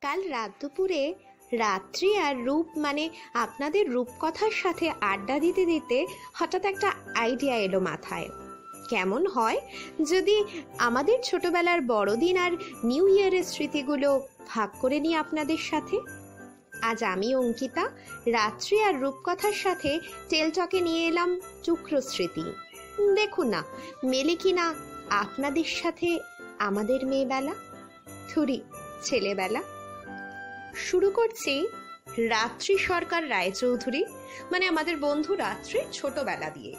কাল রাত দুপুরে রাত্রি আর রূপ মানে আপনাদের রূপকথার সাথে আড্ডা দিতে দিতে হঠাৎ একটা আইডিয়া এলো মাথায়। কেমন হয় যদি আমাদের ছোটবেলার বড়দিন আর নিউ ইয়ারের স্মৃতিগুলো ভাগ করে নিই আপনাদের সাথে? আজ আমি অঙ্কিতা রাত্রি আর রূপকথার সাথে টেলটকে নিয়ে এলাম টুকরো স্মৃতি। দেখুন না মেলে কিনা আপনাদের সাথে আমাদের মেয়েবেলা, থুরি ছেলেবেলা। শুরু করছি রাত্রি সরকার রায়চৌধুরী মানে আমাদের বন্ধু রাত্রির ছোটবেলা দিয়ে।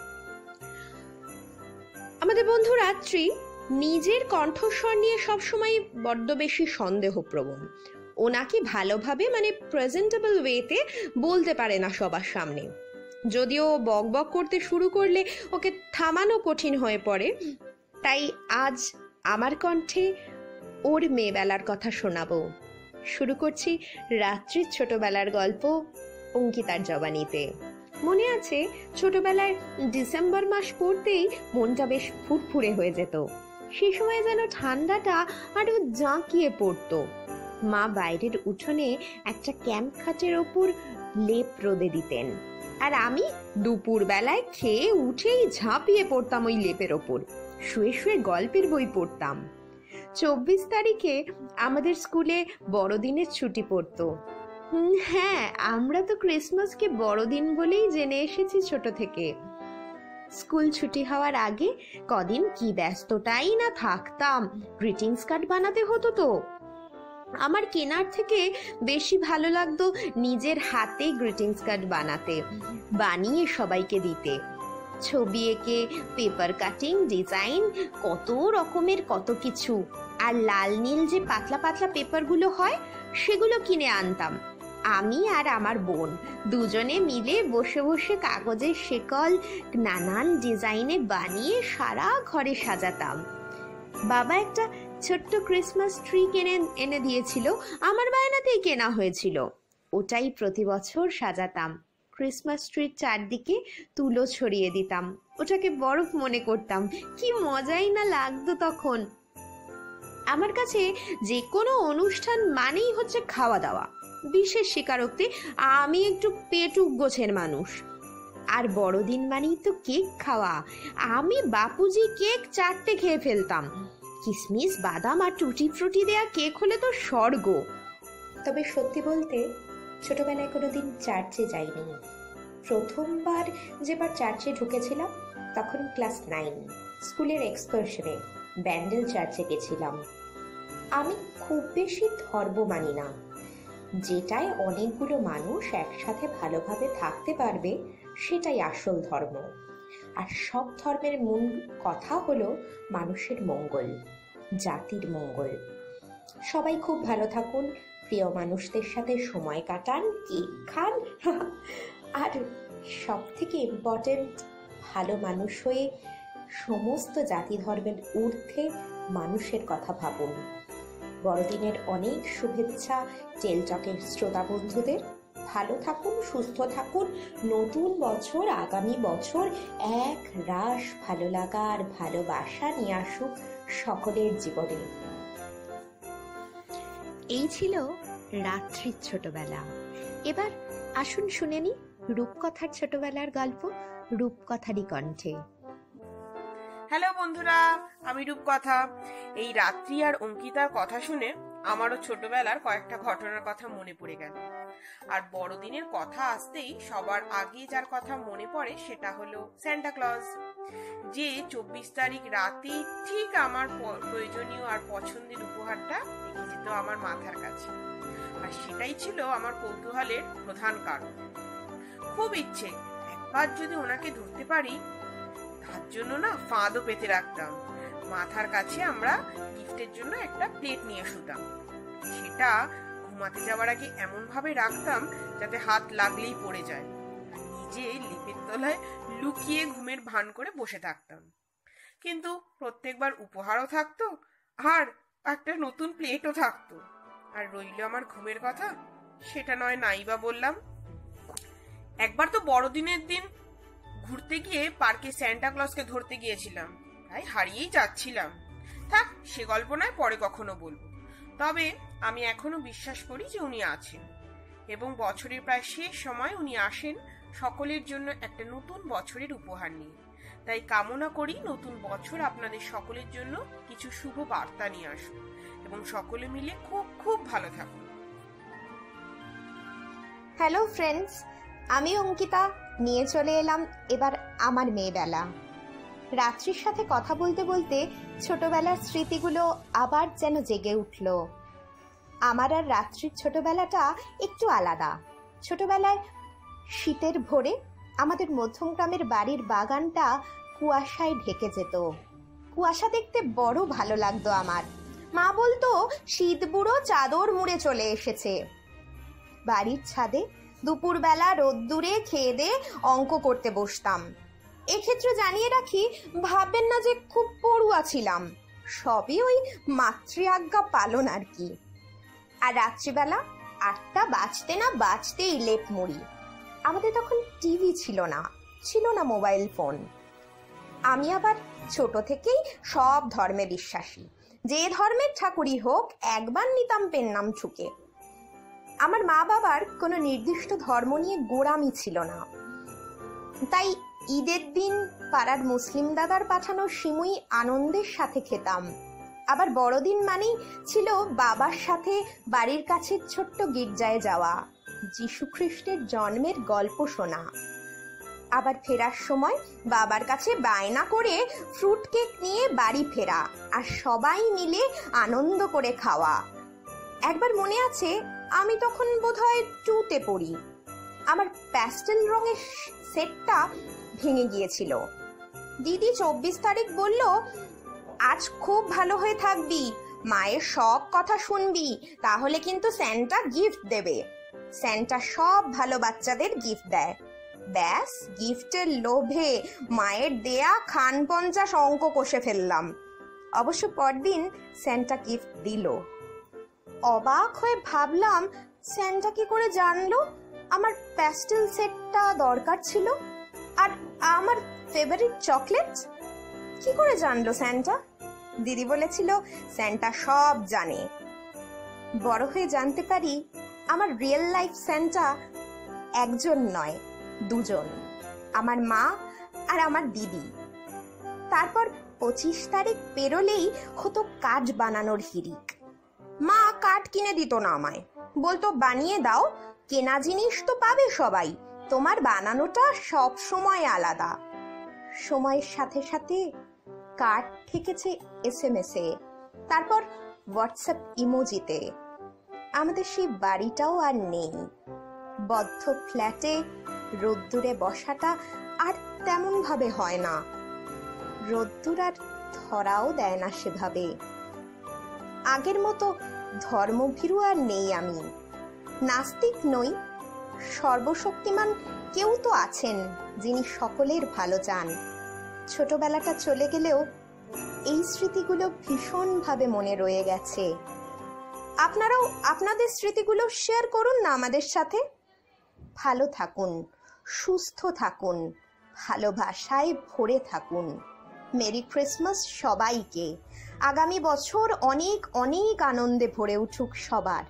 আমাদের বন্ধু রাত্রি নিজের কণ্ঠস্বর নিয়ে সবসময় বড্ড বেশি সন্দেহপ্রবণ। ও নাকি ভালোভাবে মানে প্রেজেন্টেবল ওয়েতে বলতে পারে না সবার সামনে। যদিও বক বক করতে শুরু করলে ওকে থামানো কঠিন হয়ে পড়ে। তাই আজ আমার কণ্ঠে ওর মেয়েবেলার কথা শোনাবো। শুরু করছি রাত্রির ছোটবেলার গল্প অঙ্কিতার জবানিতে। মনে আছে ছোটবেলায় ডিসেম্বর মাস পড়তেই মনটা বেশ ফুরফুরে হয়ে যেত। সে সময় যেন ঠান্ডাটা আরো জাঁকিয়ে পড়তো। মা বাইরের উঠোনে একটা ক্যাম্প খাটের ওপর লেপ রোদে দিতেন, আর আমি দুপুর বেলায় খেয়ে উঠেই ঝাঁপিয়ে পড়তাম ওই লেপের ওপর। শুয়ে শুয়ে গল্পের বই পড়তাম। 24 তারিখে আমাদের স্কুলে বড়দিনের ছুটি পড়তো। হ্যাঁ, আমরা তো ক্রিসমাসকে বড়দিন বলেই জেনে এসেছি ছোট থেকে। স্কুল ছুটি হওয়ার আগে কদিন কি ব্যস্ততাই না থাকতাম। গ্রিটিংস কার্ড বানাতে হতো তো। আমার কেনার থেকে বেশি ভালো লাগতো নিজের হাতে গ্রিটিংস কার্ড বানাতে, বানিয়ে সবাইকে দিতে। ছবি এঁকে, পেপার কাটিং, ডিজাইন, কত রকমের কত কিছু। আর লাল নীল যে পাতলা পাতলা পেপারগুলো হয় সেগুলো কিনে আনতাম। আমি আর আমার বোন দুজনে মিলে বসে বসে কাগজের শেকল নানান ডিজাইনে বানিয়ে সারা ঘরে সাজাতাম। বাবা একটা ছোট্ট ক্রিসমাস ট্রি এনে দিয়েছিল, আমার বায়নাতেই কেনা হয়েছিল। ওটাই প্রতি বছর সাজাতাম। ক্রিসমাস ট্রির চারদিকে তুলো ছড়িয়ে দিতাম, ওটাকে বরফ মনে করতাম। কি মজাই না লাগতো তখন। আমার কাছে যে কোনো অনুষ্ঠান মানেই হচ্ছে খাওয়া দাওয়া। বিশেষ স্বীকারোক্তি, আমি একটু পেটুক গোছের মানুষ। আর বড়দিন মানেই তো কেক খাওয়া। আমি বাপুজি কেক 4টে খেয়ে ফেলতাম। কিশমিশ, বাদাম আর টুটি ফ্রুটি দেয়া কেক হলে তো স্বর্গ। তবে সত্যি বলতে ছোটবেলায় কোনোদিন চার্চে যাইনি। প্রথমবার যেবার চার্চে ঢুকেছিলাম তখন ক্লাস 9, স্কুলের এক্সকারশনে ব্যান্ডেল চার্চে গেছিলাম। আমি খুব বেশি ধর্ম মানি না, যেটায় অনেকগুলো মানুষ একসাথে ভালোভাবে থাকতে পারবে সেটাই আসল ধর্ম। আর সব ধর্মের মূল কথা হলো মানুষের মঙ্গল, জাতির মঙ্গল। সবাই খুব ভালো থাকুন, প্রিয় মানুষদের সাথে সময় কাটান, কেক খান, আর সব থেকে ইম্পর্টেন্ট, ভালো মানুষ হয়ে সমস্ত জাতি ধর্মের ঊর্ধ্বে মানুষের কথা ভাবুন। বড়দিনের অনেক শুভেচ্ছা টেলটকের শ্রোতা বন্ধুদের। ভালো থাকুন, সুস্থ থাকুন। নতুন বছর, আগামী বছর এক রাশ ভালো লাগা আর ভালোবাসা নিয়ে আসুক সকলের জীবনে। এই ছিল রাত্রির ছোটবেলা। এবার আসুন শুনে নি রূপকথার ছোটবেলার গল্প রূপকথারই কণ্ঠে। হ্যালো বন্ধুরা, আমি রূপকথা। এই রাত্রি আর অঙ্কিতার কথা শুনে আমারও ছোটবেলার কয়েকটা ঘটনার কথা মনে পড়ে গেল। আর বড়দিনের কথা আসতেই সবার আগে যার কথা মনে পড়ে সেটা হলো সান্টা ক্লজ, যে 24 তারিখ রাতে ঠিক আমার প্রয়োজনীয় আর পছন্দের উপহারটা রেখে যেত আমার মাথার কাছে। আর সেটাই ছিল আমার কৌতূহলের প্রধান কারণ। খুব ইচ্ছে একবার যদি ওনাকে ধরতে পারি। তার জন্য না ফাঁদও পেতে রাখতাম। মাথার কাছে আমরা গিফটের জন্য একটা প্লেট নিয়ে শুতাম। সেটা ঘুমাতে যাওয়ার আগে এমন ভাবে রাখতাম যাতে হাত লাগলেই পড়ে যায়। নিজে লেপের তলায় লুকিয়ে ঘুমের ভান করে বসে থাকতাম। কিন্তু প্রত্যেকবার উপহারও থাকতো আর একটা নতুন প্লেটও থাকতো। আর রইল আমার ঘুমের কথা, সেটা নয় নাই বা বললাম। একবার তো বড়দিনের দিন ঘুরতে গিয়ে পার্কে সান্টা ক্লজকে ধরতে গিয়েছিলাম, তাই হারিয়েই যাচ্ছিলাম। থাক, সে গল্প নয়, পরে কখনো বলবো। তবে আমি এখনো বিশ্বাস করি যে উনি আছেন, এবং বছরের প্রায় শেষ সময় উনি আসেন সকলের জন্য একটা নতুন বছরের উপহার নিয়ে। তাই কামনা করি নতুন বছর আপনাদের সকলের জন্য কিছু শুভ বার্তা নিয়ে আসুন এবং সকলে মিলে খুব খুব ভালো থাকুন। হ্যালো ফ্রেন্ডস, আমি অঙ্কিতা নিয়ে চলে এলাম এবার আমার মেয়েবেলা। রাত্রির সাথে কথা বলতে বলতে ছোটবেলার স্মৃতিগুলো আবার যেন জেগে উঠল। আমার আর রাত্রির ছোটবেলাটা একটু আলাদা। ছোটবেলায় শীতের ভোরে আমাদের মধ্যমগ্রামের বাড়ির বাগানটা কুয়াশায় ঢেকে যেত। কুয়াশা দেখতে বড় ভালো লাগতো আমার। মা বলতো শীত বুড়ো চাদর মুড়ে চলে এসেছে। বাড়ির ছাদে দুপুরবেলা রোদ্দুরে খেয়ে দিয়ে অঙ্ক করতে বসতাম। এক্ষেত্রে জানিয়ে রাখি, ভাববেন না যে খুব পড়ুয়া ছিলাম, সবই ওই মাতৃ আজ্ঞা পালন আর কি। আর রাত্রিবেলা 8টা বাজতে না বাজতেই লেপ মুড়ি। আমাদের তখন টিভি ছিল না, ছিল না মোবাইল ফোন। আমি আবার ছোট থেকেই সব ধর্মে বিশ্বাসী। যে ধর্মের ঠাকুরই হোক একবার নিতাম পেন নাম ছুকে। আমার মা বাবার কোনো নির্দিষ্ট ধর্ম নিয়ে গোঁড়ামি ছিল না, তাই ঈদের দিন পাড়ার মুসলিম দাদার পাঠানো সিমুই আনন্দের সাথে খেতাম। আবার বড়দিন মানেই ছিল বাবার সাথে বাড়ির কাছে ছোট্ট গির্জায় যাওয়া, যীশু খ্রিস্টের জন্মের গল্প শোনা। আবার ফেরার সময় বাবার কাছে বায়না করে ফ্রুট কেক নিয়ে বাড়ি ফেরা আর সবাই মিলে আনন্দ করে খাওয়া। একবার মনে আছে, আমি তখন বোধহয় 2তে পড়ি। আমার প্যাস্টেল রঙের সেটটা ভেঙে গিয়েছিল। দিদি 24 তারিখ বলল, আজ খুব ভালো হয়ে থাকবি, মায়ের সব কথা শুনবি, তাহলে কিন্তু স্যান্টা গিফট দেবে। স্যান্টা সব ভালো বাচ্চাদের গিফট দেয়। ব্যাস, গিফটের লোভে মায়ের দেয়া খান 50 অঙ্ক কষে ফেললাম। অবশ্য পরদিন স্যান্টা গিফট দিল। অবাক হয়ে ভাবলাম, স্যান্টা কি করে জানলো আমার প্যাস্টেল সেটটা দরকার ছিল আর আমার ফেভারিট চকলেট? কি করে জানলো স্যান্টা? দিদি বলেছিল স্যান্টা সব জানে। বড় হয়ে জানতে পারি আমার রিয়েল লাইফ স্যান্টা একজন নয়, 2জন, আমার মা আর আমার দিদি। তারপর 25 তারিখ পেরোলেই হতো কাঠ বানানোর হিড়িক। মা কাঠ কিনে দিত না আমায়, বলতো বানিয়ে দাও, কেনা জিনিস তো পাবে সবাই, তোমার বানানোটা সব সময় আলাদা। সময়ের সাথে সাথে কার্ড থেকেছে SMS এ, তারপর হোয়াটসঅ্যাপ ইমোজিতে। আমাদের সেই বাড়িটাও আর নেই। বদ্ধ ফ্ল্যাটে রোদ্দুরে বসাটা আর তেমন ভাবে হয় না। রোদ্দুর আর ধরাও দেয় না সেভাবে। আগের মতো ধর্মভীরু আর নেই আমি। নাস্তিক নই, সর্বশক্তিমান কেউ তো আছেন যিনি সকলের ভালো চান। ছোটবেলাটা চলে গেলেও এই স্মৃতিগুলো ভীষণভাবে মনে রয়ে গেছে। আপনারাও আপনাদের স্মৃতিগুলো শেয়ার করুন না আমাদের সাথে। ভালো থাকুন, সুস্থ থাকুন, ভালোবাসায় ভরে থাকুন। মেরি ক্রিসমাস সবাইকে। আগামী বছর অনেক অনেক আনন্দে ভরে উঠুক সবার।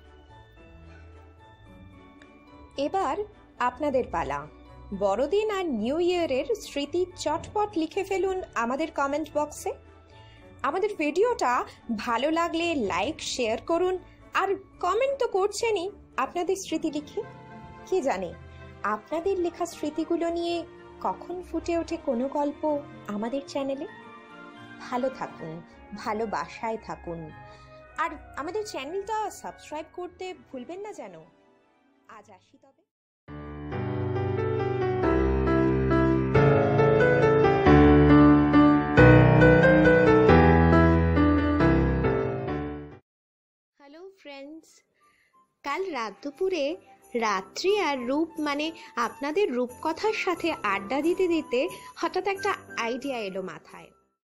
এবার আপনাদের পালা। বড়দিন আর নিউ ইয়ারের স্মৃতি চটপট লিখে ফেলুন আমাদের কমেন্ট বক্সে। আমাদের ভিডিওটা ভালো লাগলে লাইক শেয়ার করুন, আর কমেন্ট তো করছেনই আপনাদের স্মৃতি লিখে। কে জানে আপনাদের লেখা স্মৃতিগুলো নিয়ে কখন ফুটে ওঠে কোনো গল্প আমাদের চ্যানেলে। ভালো থাকুন, ভালোবাসায় থাকুন, আর আমাদের চ্যানেলটা সাবস্ক্রাইব করতে ভুলবেন না যেন। আজ আসি তবে। হ্যালো ফ্রেন্ডস, কাল রাত দুপুরে রাত্রি আর রূপ মানে আপনাদের রূপকথার সাথে আড্ডা দিতে দিতে হঠাৎ একটা আইডিয়া এলো মাথায়।